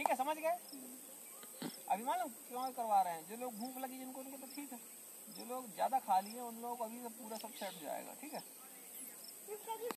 ठीक है, समझ गए? अभी मालूम क्यों करवा रहे हैं? जो लोग भूख लगी जिनको, उनके तो ठीक है, जो लोग ज्यादा खा लिए उन लोगों को अभी पूरा सब सेट हो जाएगा। ठीक है।